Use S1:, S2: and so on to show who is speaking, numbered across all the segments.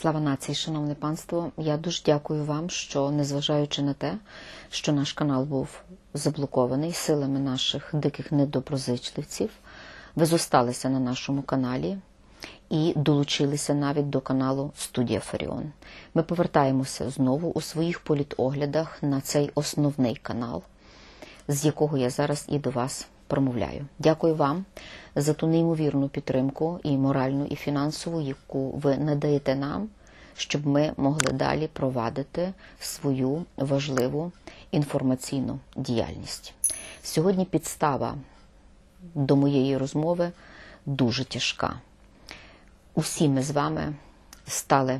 S1: Слава нації, шановне панство! Я дуже дякую вам, що, незважаючи на те, що наш канал був заблокований силами наших диких недоброзичливців, ви зосталися на нашому каналі і долучилися навіть до каналу Студія Фаріон. Ми повертаємося знову у своїх політоглядах на цей основний канал, з якого я зараз і до вас промовляю. Дякую вам за ту неймовірну підтримку і моральну, і фінансову, яку ви надаєте нам, щоб ми могли далі провадити свою важливу інформаційну діяльність. Сьогодні підстава до моєї розмови дуже тяжка. Усі ми з вами стали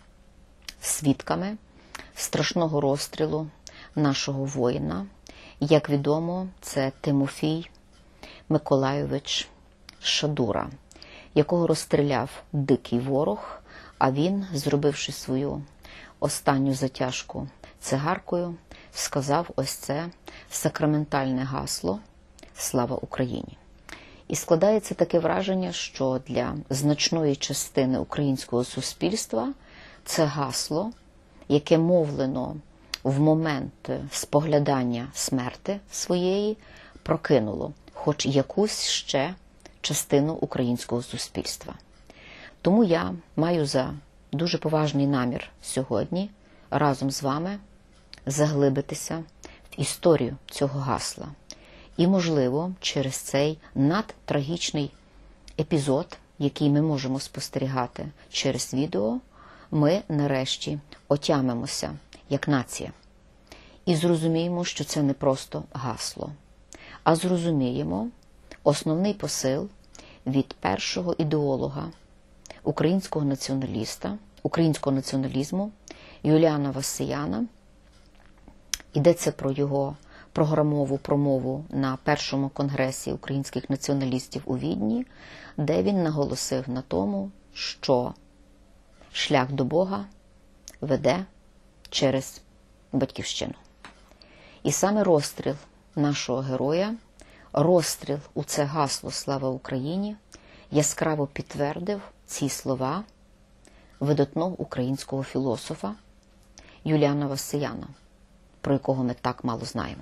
S1: свідками страшного розстрілу нашого воїна. Як відомо, це Тимофій Миколайович Шадура, якого розстріляв дикий ворог, а він, зробивши свою останню затяжку цигаркою, сказав ось це сакраментальне гасло «Слава Україні». І складається таке враження, що для значної частини українського суспільства це гасло, яке мовлено в момент споглядання смерти своєї, прокинуло хоч якусь ще частину українського суспільства. Тому я маю за дуже поважний намір сьогодні разом з вами заглибитися в історію цього гасла. І, можливо, через цей надтрагічний епізод, який ми можемо спостерігати через відео, ми нарешті отямимося як нація. І зрозуміємо, що це не просто гасло, а зрозуміємо основний посил від першого ідеолога українського націоналіста, українського націоналізму Юліана Васияна. Йдеться про його програмову промову на першому конгресі українських націоналістів у Відні, де він наголосив на тому, що шлях до Бога веде через батьківщину. І саме розстріл нашого героя, розстріл у це гасло «Слава Україні» яскраво підтвердив ці слова видатного українського філософа Юліана Васияна, про якого ми так мало знаємо.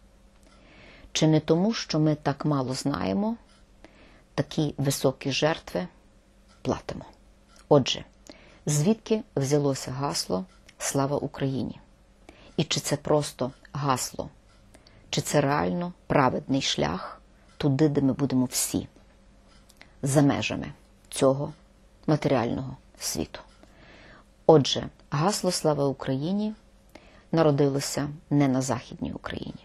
S1: Чи не тому, що ми так мало знаємо, такі високі жертви платимо? Отже, звідки взялося гасло «Слава Україні»? І чи це просто гасло? Чи це реально праведний шлях туди, де ми будемо всі, за межами цього матеріального світу? Отже, гасло «Слава Україні» народилося не на Західній Україні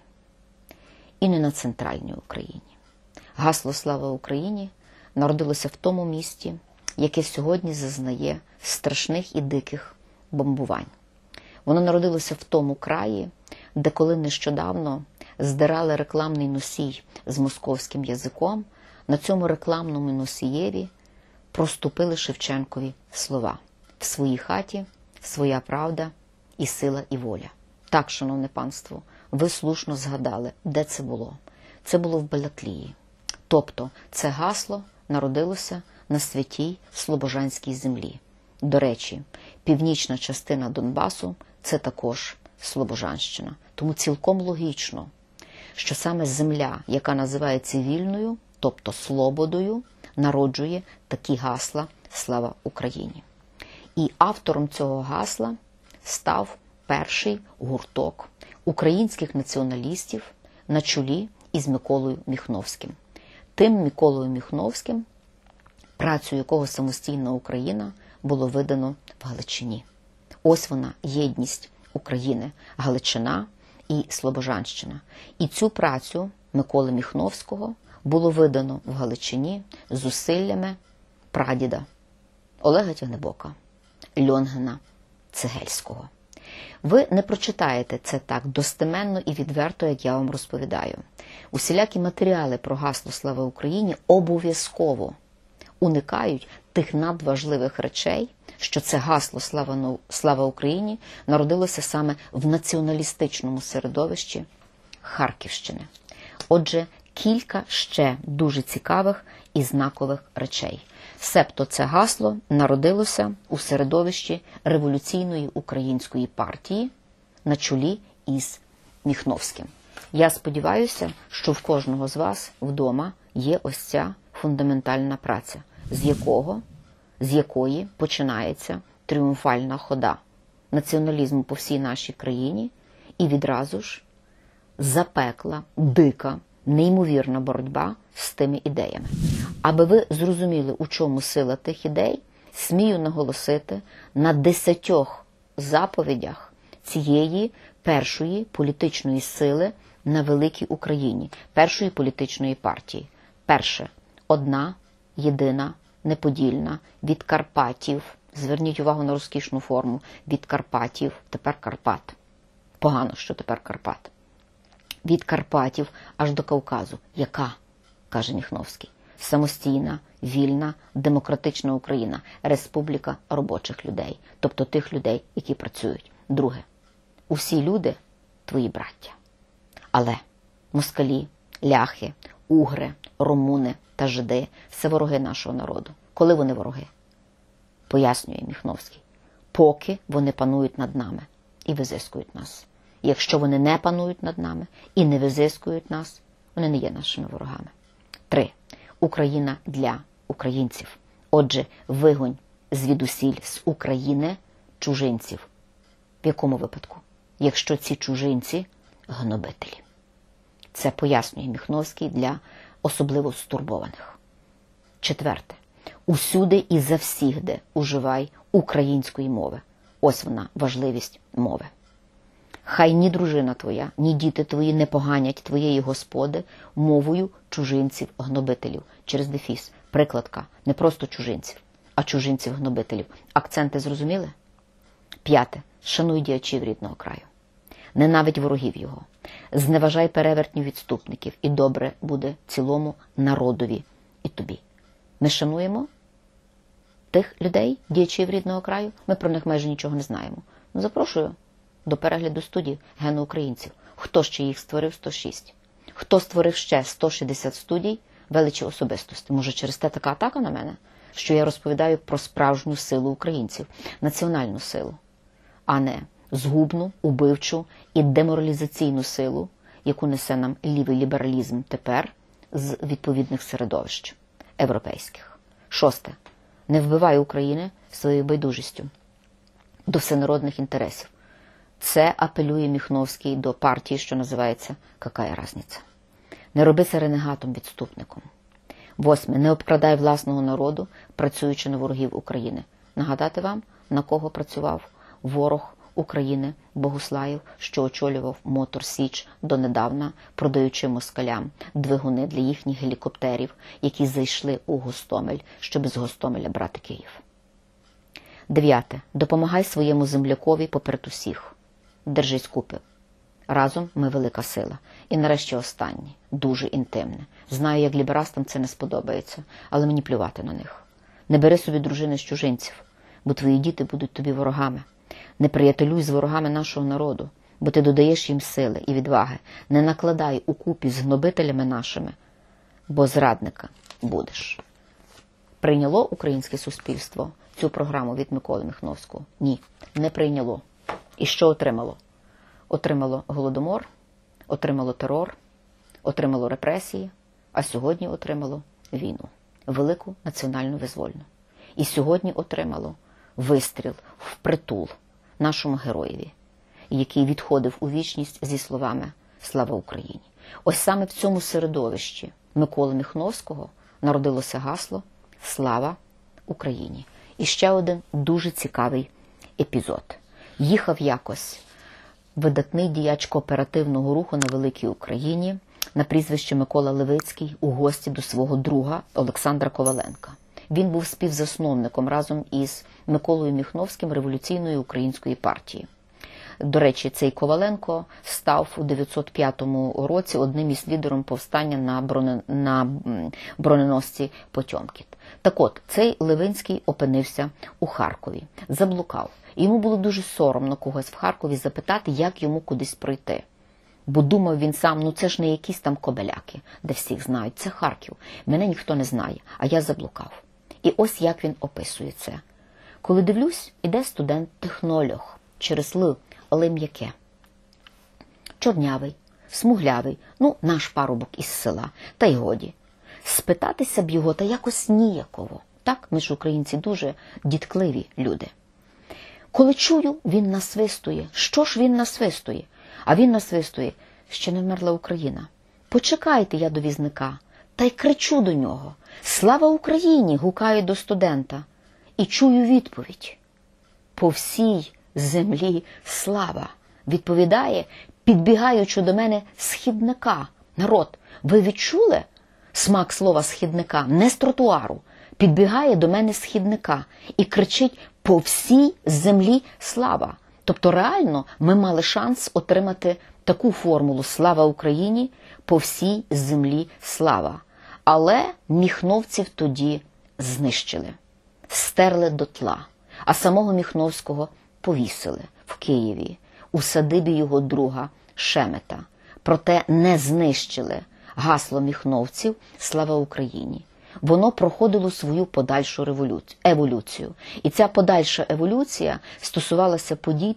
S1: і не на Центральній Україні. Гасло «Слава Україні» народилося в тому місті, яке сьогодні зазнає страшних і диких бомбувань. Воно народилося в тому краї, де коли нещодавно здирали рекламний носій з московським язиком, на цьому рекламному носієві проступили Шевченкові слова: «В своїй хаті своя правда і сила і воля». Так, шановне панство, ви слушно згадали, де це було. Це було в Балаклії. Тобто це гасло народилося на святій Слобожанській землі. До речі, північна частина Донбасу – це також Слобожанщина. Тому цілком логічно, що саме земля, яка називається вільною, тобто Слободою, народжує такі гасла «Слава Україні». І автором цього гасла став перший гурток українських націоналістів на чолі із Миколою Міхновським. Тим Миколою Міхновським, працю якого «Самостійна Україна» було видано в Галичині. Ось вона, єдність України, Галичина і Слобожанщина. І цю працю Миколи Міхновського було видано в Галичині зусиллями прадіда Олега Тягнебока, Льонгина Цегельського. Ви не прочитаєте це так достеменно і відверто, як я вам розповідаю. Усілякі матеріали про гасло «Слава Україні» обов'язково уникають тих надважливих речей, що це гасло «Слава Україні» народилося саме в націоналістичному середовищі Харківщини. Отже, кілька ще дуже цікавих і знакових речей. Себто це гасло народилося у середовищі революційної української партії на чолі із Міхновським. Я сподіваюся, що в кожного з вас вдома є ось ця фундаментальна праця, з якої починається тріумфальна хода націоналізму по всій нашій країні і відразу ж запекла, дика, неймовірна боротьба з тими ідеями. Аби ви зрозуміли, у чому сила тих ідей, смію наголосити на 10 заповідях цієї першої політичної сили на великій Україні, першої політичної партії. Перше – одна, єдина, неподільна, від Карпатів. Зверніть увагу на розкішну форму. Від Карпатів, тепер Карпат. Погано, що тепер Карпат. Від Карпатів аж до Кавказу. Яка? Каже Міхновський. Самостійна, вільна, демократична Україна. Республіка робочих людей. Тобто тих людей, які працюють. Друге. Усі люди – твої браття. Але москалі, ляхи, угри, румуни та жиди – це вороги нашого народу. Коли вони вороги? Пояснює Міхновський. Поки вони панують над нами і визискують нас. Якщо вони не панують над нами і не визискують нас, вони не є нашими ворогами. 3. Україна для українців. Отже, вигонь звідусіль з України чужинців. В якому випадку? Якщо ці чужинці – гнобителі. Це пояснює Міхновський для особливо стурбованих. 4. Усюди і завсігди уживай української мови. Ось вона, важливість мови. Хай ні дружина твоя, ні діти твої не поганять твоєї господи мовою чужинців-гнобителів. Через дефіс. Прикладка. Не просто чужинців, а чужинців-гнобителів. Акценти зрозуміли? 5. Шануй діячів рідного краю. Ненавидь ворогів його. Зневажай перевертнів відступників. І добре буде цілому народові і тобі. Ми шануємо тих людей, діячів рідного краю. Ми про них майже нічого не знаємо. Запрошую до перегляду студій «Гену українців». Хто ще їх створив? 106. Хто створив ще 160 студій величі особистості? Може, через те така атака на мене? Що я розповідаю про справжню силу українців, національну силу, а не згубну, убивчу і деморалізаційну силу, яку несе нам лівий лібералізм тепер з відповідних середовищ європейських. 6. Не вбивай України своєю байдужістю до всенародних інтересів. Це апелює Міхновський до партії, що називається «Какая разниця?». Не роби це ренегатом-відступником. 8. Не обкрадай власного народу, працюючи на ворогів України. Нагадати вам, на кого працював ворог України Богуслаєв, що очолював Мотор Січ донедавна, продаючи москалям двигуни для їхніх гелікоптерів, які зайшли у Гостомель, щоб з Гостомеля брати Київ. 9. Допомагай своєму землякові поперед усіх. Держись купи. Разом ми велика сила. І нарешті останнє, дуже інтимне. Знаю, як ліберастам це не сподобається, але мені плювати на них. Не бери собі дружини з чужинців, бо твої діти будуть тобі ворогами. Не приятелюй з ворогами нашого народу, бо ти додаєш їм сили і відваги. Не накладай у купі з гнобителями нашими, бо зрадника будеш. Прийняло українське суспільство цю програму від Миколи Міхновського? Ні, не прийняло. І що отримало? Отримало голодомор, отримало терор, отримало репресії, а сьогодні отримало війну. Велику національну визвольну. І сьогодні отримало вистріл впритул нашому героєві, який відходив у вічність зі словами «Слава Україні». Ось саме в цьому середовищі Миколи Міхновського народилося гасло «Слава Україні». І ще один дуже цікавий епізод. Їхав якось видатний діяч кооперативного руху на Великій Україні на прізвище Микола Левицький у гості до свого друга Олександра Коваленка. Він був співзасновником разом із Миколою Міхновським революційної української партії. До речі, цей Коваленко став у 905 році одним із лідером повстання на броненосці Потьомкін. Так от, цей Левинський опинився у Харкові, заблукав. Йому було дуже соромно когось в Харкові запитати, як йому кудись пройти. Бо думав він сам, це ж не якісь там Кобеляки, де всіх знають, це Харків. Мене ніхто не знає, а я заблукав. І ось як він описує це. Коли дивлюсь, іде студент-технолог через Л, але м'яке. Чорнявий, смуглявий, наш парубок із села, та й годі. Спитатися б його та якось ніяково. Так, ми ж українці дуже діткливі люди. Коли чую, він насвистує. Що ж він насвистує? А він насвистує: ще не вмерла Україна. Почекайте, я до візника. Та й кричу до нього: слава Україні! Гукаю до студента. І чую відповідь: по всій землі слава. Відповідає, підбігаючи до мене, східника. Народ, ви відчули смак слова східника? Не з тротуару. Підбігає до мене східника і кричить: по всій землі слава. Тобто реально ми мали шанс отримати таку формулу «Слава Україні! По всій землі слава». Але міхновців тоді знищили, стерли дотла, а самого Міхновського повісили в Києві, у садибі його друга Шемета. Проте не знищили гасло міхновців «Слава Україні». Воно проходило свою подальшу еволюцію. І ця подальша еволюція стосувалася подій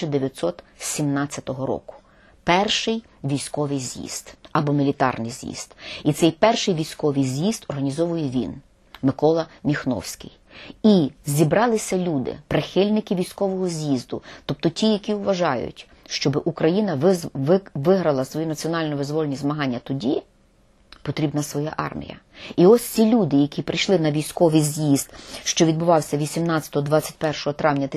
S1: 1917 року. Перший військовий з'їзд або мілітарний з'їзд. І цей перший військовий з'їзд організовує він, Микола Міхновський. І зібралися люди, прихильники військового з'їзду, тобто ті, які вважають, щоб Україна виграла свої національно-визвольні змагання тоді, потрібна своя армія. І ось ці люди, які прийшли на військовий з'їзд, що відбувався 18-21 травня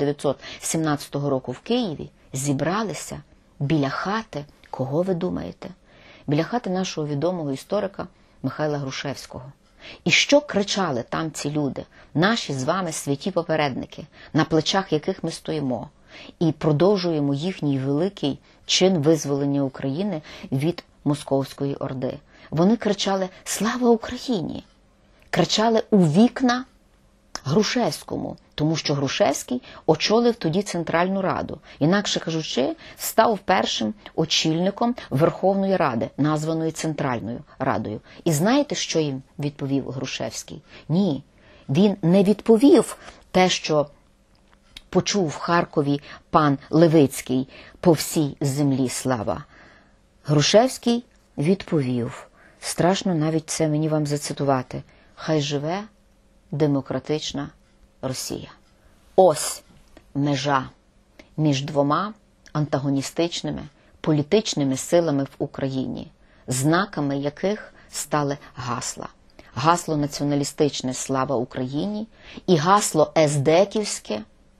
S1: 1917 року в Києві, зібралися біля хати, кого ви думаєте? Біля хати нашого відомого історика Михайла Грушевського. І що кричали там ці люди, наші з вами святі попередники, на плечах яких ми стоїмо, і продовжуємо їхній великий чин визволення України від Московської Орди. Вони кричали «Слава Україні!», кричали у вікна Грушевському, тому що Грушевський очолив тоді Центральну Раду. Інакше кажучи, став першим очільником Верховної Ради, названої Центральною Радою. І знаєте, що їм відповів Грушевський? Ні, він не відповів те, що почув в Харкові пан Левицький «По всій землі слава». Грушевський відповів, страшно навіть це мені вам зацитувати: «Хай живе демократична Росія». Ось межа між двома антагоністичними політичними силами в Україні, знаками яких стали гасла. Гасло націоналістичне «Слава Україні» і гасло ездеківське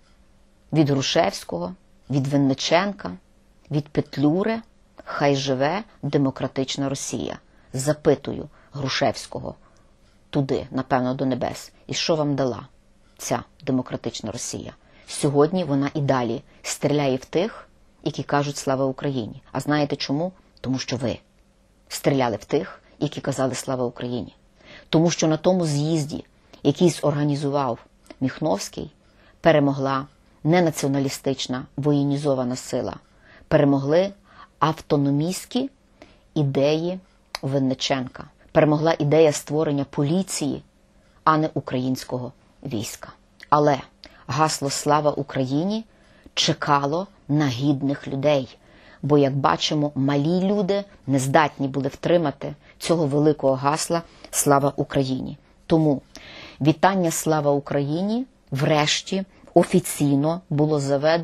S1: від Грушевського, від Винниченка, від Петлюри «Хай живе демократична Росія». Запитую Грушевського туди, напевно, до небес. І що вам дала ця демократична Росія? Сьогодні вона і далі стріляє в тих, які кажуть «Слава Україні». А знаєте чому? Тому що ви стріляли в тих, які казали «Слава Україні». Тому що на тому з'їзді, який зорганізував Міхновський, перемогла не націоналістична воєнізована сила, перемогли автономістські ідеї Винниченка, перемогла ідея створення поліції, а не українського війська. Але гасло «Слава Україні» чекало на гідних людей, бо, як бачимо, малі люди не здатні були втримати цього великого гасла «Слава Україні». Тому вітання «Слава Україні» врешті офіційно було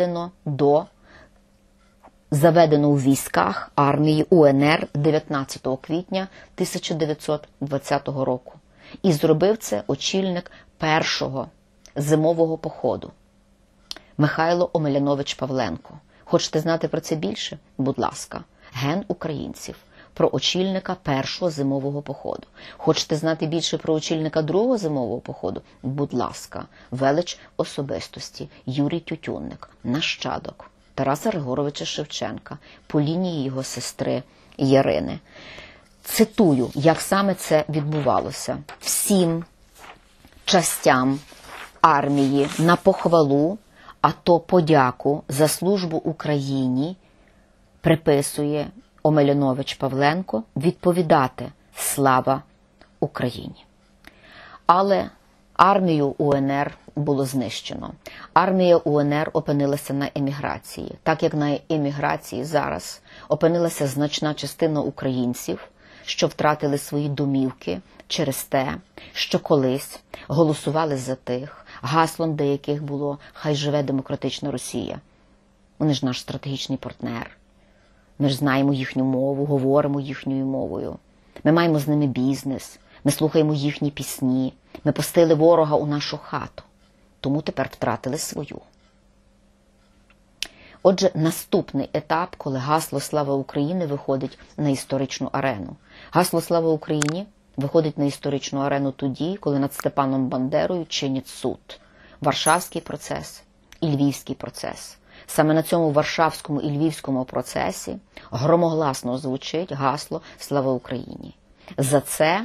S1: заведено у військах армії УНР 19 квітня 1920 року. І зробив це очільник першого зимового походу Михайло Омелянович Павленко. Хочете знати про це більше? Будь ласка, ген українців. Про очільника першого зимового походу. Хочете знати більше про очільника другого зимового походу? Будь ласка, велич особистості Юрій Тютюнник, нащадок Тараса Григоровича Шевченка по лінії його сестри Ярини. Цитую, як саме це відбувалося. Всім частям армії на похвалу, а то подяку за службу Україні приписує Омелянович Павленко відповідати «Слава Україні». Армію УНР було знищено. Армія УНР опинилася на еміграції. Так як на еміграції зараз опинилася значна частина українців, що втратили свої домівки через те, що колись голосували за тих, гаслом деяких було «Хай живе демократична Росія». Вони ж наш стратегічний партнер. Ми ж знаємо їхню мову, говоримо їхньою мовою. Ми маємо з ними бізнес, ми слухаємо їхні пісні, ми пустили ворога у нашу хату. Тому тепер втратили свою. Отже, наступний етап, коли гасло «Слава Україні» виходить на історичну арену. Гасло «Слава Україні» виходить на історичну арену тоді, коли над Степаном Бандерою чинять суд. Варшавський процес і Львівський процес. Саме на цьому Варшавському і Львівському процесі громогласно звучить гасло «Слава Україні». За це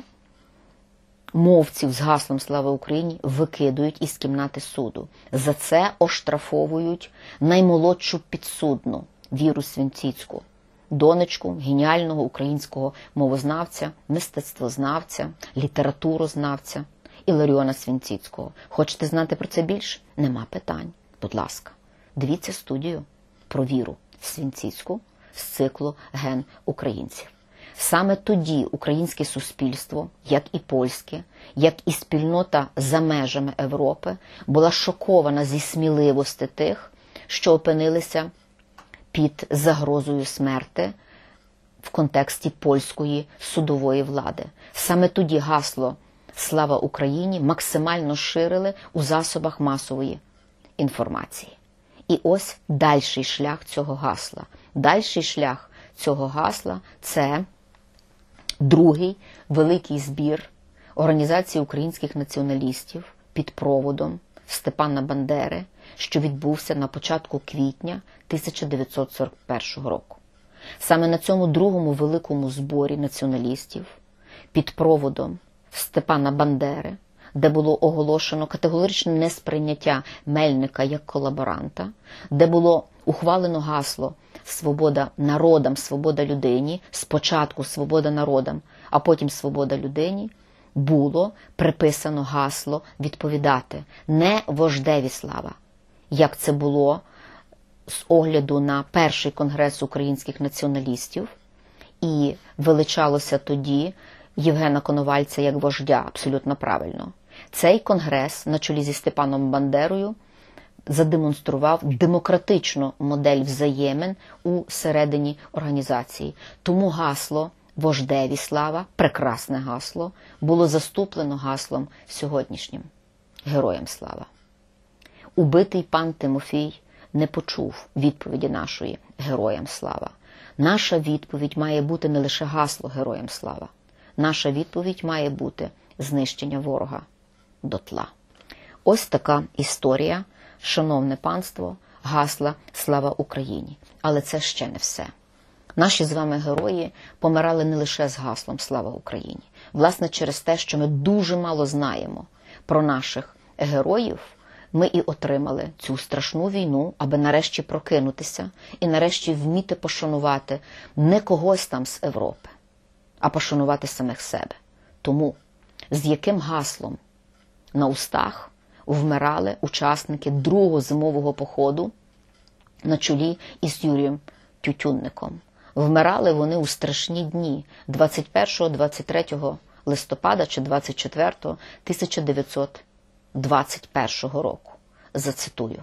S1: мовців з гаслом «Слава Україні» викидують із кімнати суду. За це оштрафовують наймолодшу підсудну Віру Свінціцьку, донечку геніального українського мовознавця, мистецтвознавця, літературознавця Іларіона Свінціцького. Хочете знати про це більше? Нема питань. Будь ласка, дивіться студію про Віру Свінціцьку з циклу «Ген українців». Саме тоді українське суспільство, як і польське, як і спільнота за межами Європи, була шокована зі сміливості тих, що опинилися під загрозою смерти в контексті польської судової влади. Саме тоді гасло «Слава Україні» максимально ширили у засобах масової інформації. І ось дальший шлях цього гасла. Дальший шлях цього гасла – це другий великий збір Організації українських націоналістів під проводом Степана Бандери, що відбувся на початку квітня 1941 року. Саме на цьому другому великому зборі націоналістів під проводом Степана Бандери, де було оголошено категоричне несприйняття Мельника як колаборанта, де було ухвалено гасло «Свобода народам, свобода людині», спочатку «Свобода народам», а потім «Свобода людині», було приписано гасло відповідати не вождеві слава, як це було з огляду на перший конгрес українських націоналістів, і величалося тоді Євгена Коновальця як вождя, абсолютно правильно. Цей конгрес на чолі зі Степаном Бандерою задемонстрував демократичну модель взаємин у середині організації. Тому гасло «Вождеві слава», прекрасне гасло, було заступлено гаслом сьогоднішнім «Героям слава». Убитий пан Тимофій не почув відповіді нашої «Героям слава». Наша відповідь має бути не лише гасло «Героям слава». Наша відповідь має бути знищення ворога дотла. Ось така історія, шановне панство, гасла «Слава Україні». Але це ще не все. Наші з вами герої помирали не лише з гаслом «Слава Україні». Власне, через те, що ми дуже мало знаємо про наших героїв, ми і отримали цю страшну війну, аби нарешті прокинутися і нарешті вміти пошанувати не когось там з Європи, а пошанувати самих себе. Тому з яким гаслом на устах вмирали учасники другого зимового походу на чолі із Юрієм Тютюнником. Вмирали вони у страшні дні 21-23 листопада чи 24-го 1921 року. Зацитую.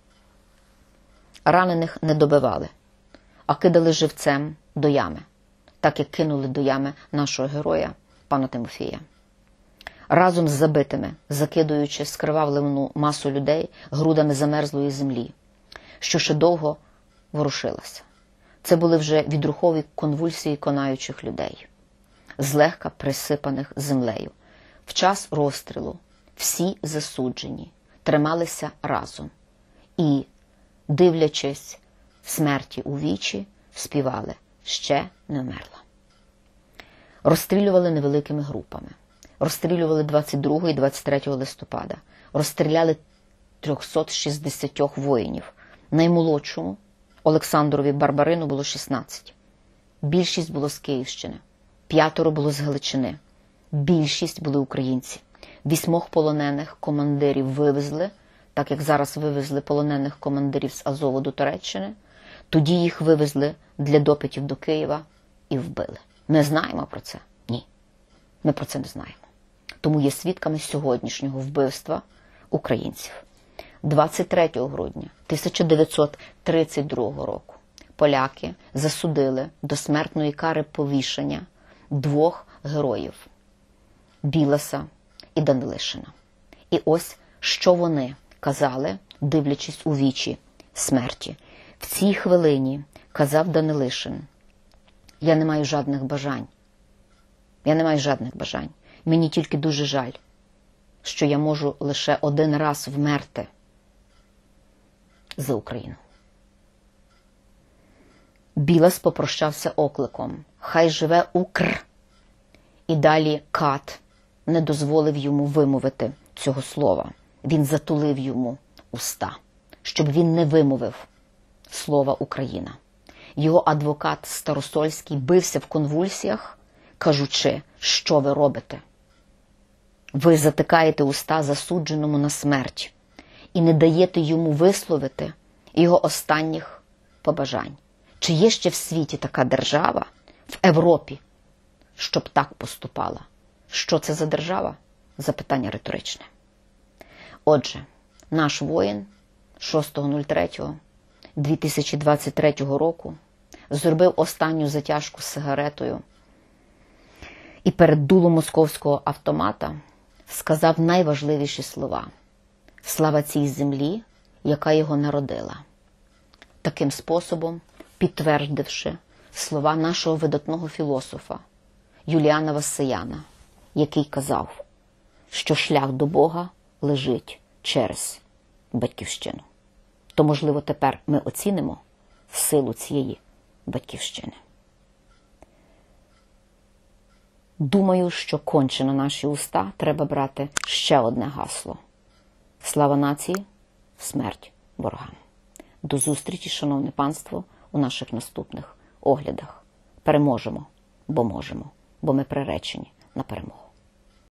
S1: Ранених не добивали, а кидали живцем до ями, так як кинули до ями нашого героя, пана Тимофія. Разом з забитими, закидуючи скривавлену масу людей грудами замерзлої землі, що ще довго ворушилася. Це були вже відрухові конвульсії конаючих людей, злегка присипаних землею. В час розстрілу всі засуджені трималися разом і, дивлячись смерті у вічі, співали «Ще не вмерла». Розстрілювали невеликими групами. Розстрілювали 22 і 23 листопада. Розстріляли 360 воїнів. Наймолодшому Олександрові Барбарину було 16. Більшість було з Київщини. 5 було з Галичини. Більшість були українці. 8 полонених командирів вивезли, так як зараз вивезли полонених командирів з Азову до Туреччини. Тоді їх вивезли для допитів до Києва і вбили. Ми знаємо про це? Ні. Ми про це не знаємо. Тому є свідками сьогоднішнього вбивства українців. 23 грудня 1932 року поляки засудили до смертної кари повішення 2 героїв – Біласа і Данилишина. І ось, що вони казали, дивлячись у вічі смерті. В цій хвилині казав Данилишин: «Я не маю жодних бажань. Я не маю жодних бажань. Мені тільки дуже жаль, що я можу лише один раз вмерти за Україну». Білас попрощався окликом: «Хай живе Укр!» І далі кат не дозволив йому вимовити цього слова. Він затулив йому уста, щоб він не вимовив слова «Україна». Його адвокат Старосольський бився в конвульсіях, кажучи: «Що ви робите? Ви затикаєте уста засудженому на смерть і не даєте йому висловити його останніх побажань. Чи є ще в світі така держава, в Європі, щоб так поступала?» Що це за держава? Запитання риторичне. Отже, наш воїн 6.03.2023 року зробив останню затяжку з сигаретою і перед дулом московського автомата сказав найважливіші слова: «Слава цій землі, яка його народила», таким способом підтвердивши слова нашого видатного філософа Юліана Вассияна, який казав, що шлях до Бога лежить через Батьківщину. То, можливо, тепер ми оцінимо силу цієї Батьківщини. Думаю, що конче на наші уста треба брати ще одне гасло: слава нації, смерть ворогам. До зустрічі, шановне панство, у наших наступних оглядах. Переможемо, бо можемо, бо ми приречені на перемогу.